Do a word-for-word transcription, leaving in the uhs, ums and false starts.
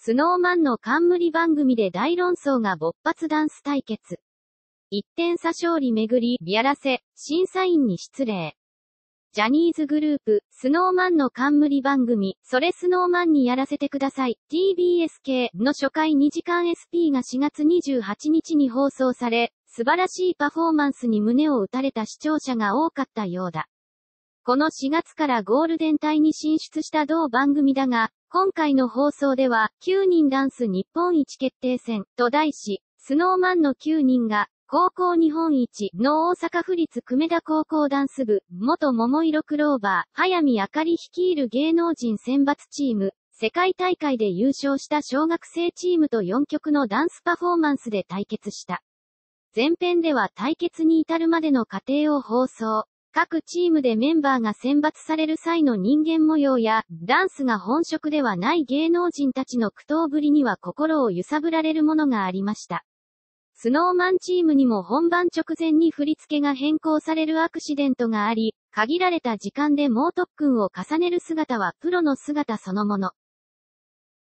スノーマンの冠番組で大論争が勃発ダンス対決。いってん差勝利めぐり、やらせ、審査員に失礼。ジャニーズグループ、スノーマンの冠番組、それスノーマンにやらせてください、ティービーエス 系の初回にじかん エスピー がしがつにじゅうはちにちに放送され、素晴らしいパフォーマンスに胸を打たれた視聴者が多かったようだ。このしがつからゴールデン帯に進出した同番組だが、今回の放送では、きゅうにんダンス日本一決定戦と題し、スノーマンのきゅうにんが、高校日本一の大阪府立久米田高校ダンス部、元桃色クローバー、早見あかり率いる芸能人選抜チーム、世界大会で優勝した小学生チームとよんきょくのダンスパフォーマンスで対決した。前編では対決に至るまでの過程を放送。各チームでメンバーが選抜される際の人間模様や、ダンスが本職ではない芸能人たちの苦闘ぶりには心を揺さぶられるものがありました。スノーマンチームにも本番直前に振り付けが変更されるアクシデントがあり、限られた時間で猛特訓を重ねる姿はプロの姿そのもの。